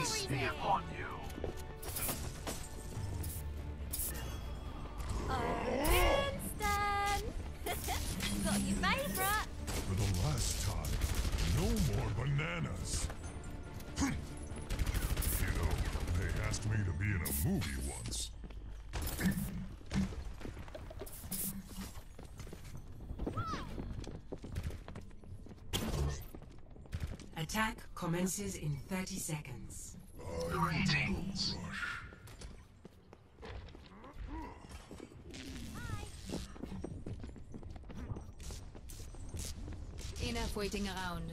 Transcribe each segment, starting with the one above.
Peace be upon you. Winston! Got your favourite. For the last time, no more bananas. You know, they asked me to be in a movie once. Attack commences in 30 seconds. Greetings. Enough waiting around.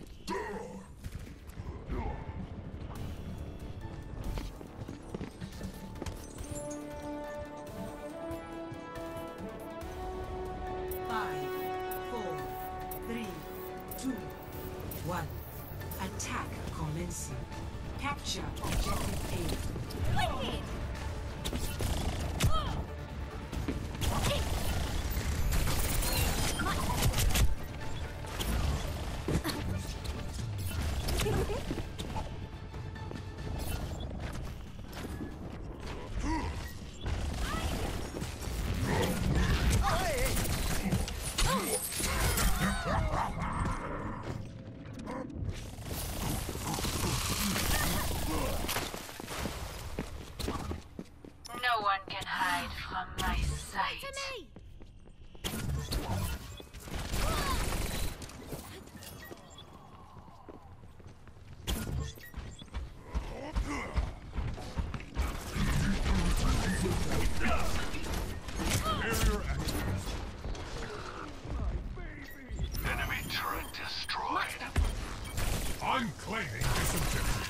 Five, four, three, two, one. Attack commencing. Capture objective A. Wicked! No one can hide from my sight. To me! Barrier active. Enemy turret destroyed. I'm claiming this objective.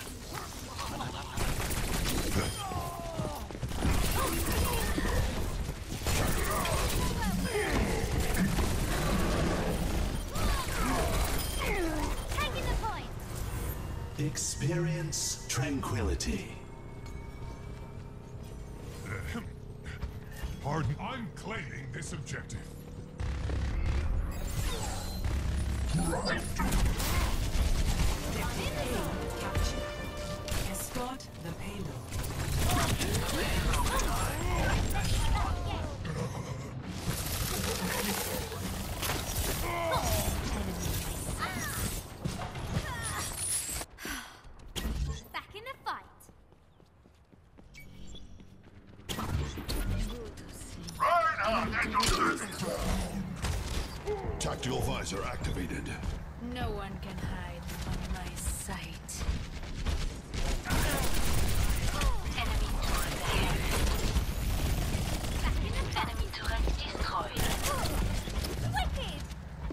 Taking the point! Experience tranquility. Pardon? I'm claiming this objective. Objective A captured. Escort the payload. Back in the fight. Reinhardt at your service. Tactical visor activated. No one can hide from my sight. Enemy turret ahead. Back in the fight. Enemy turret destroyed. Wicked!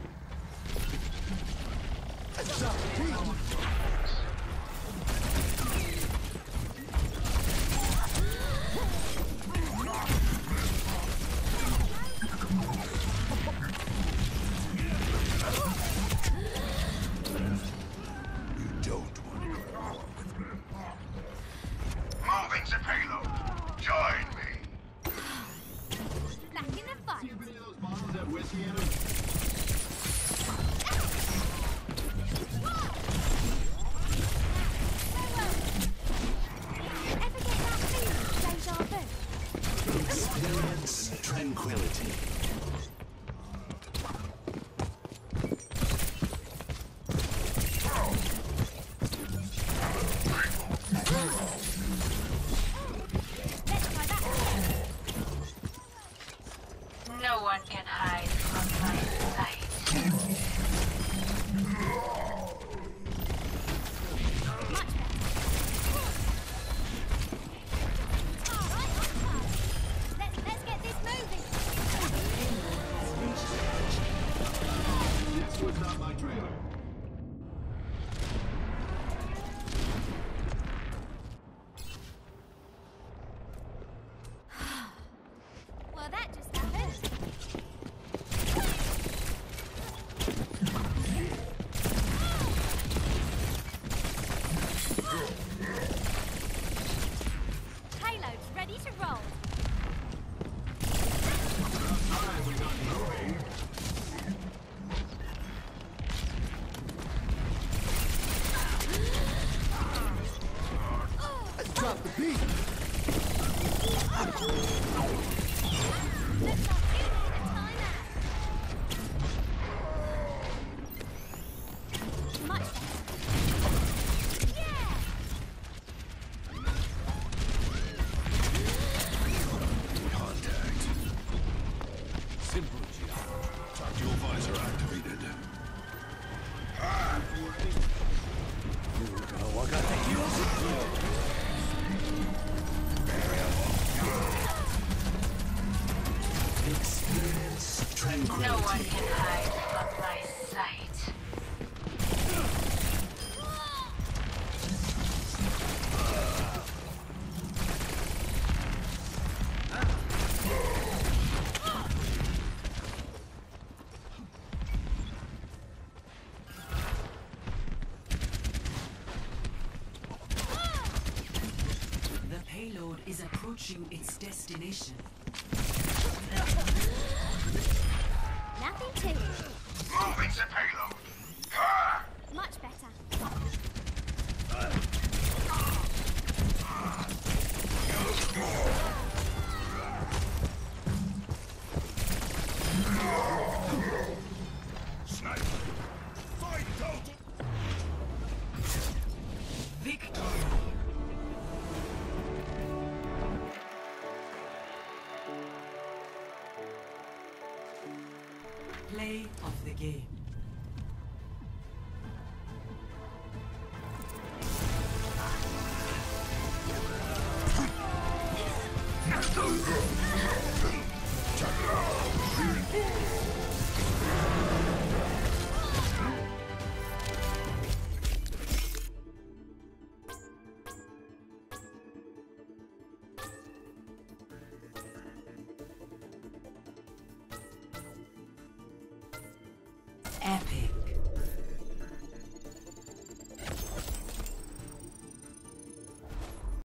You don't want to go along with me. Moving the payload. Join me. Back in the fight. beat. Looks like you need a timeout. Much better. Yeah! Contact. Simple geometry. Tactical visor activated. Experience tranquility. No one can hide from my sight. The payload is approaching its destination. Nothing to it. Moving to payload. Ah! Much better. Sniper. Fight out. Victory! Play of the game. Epic.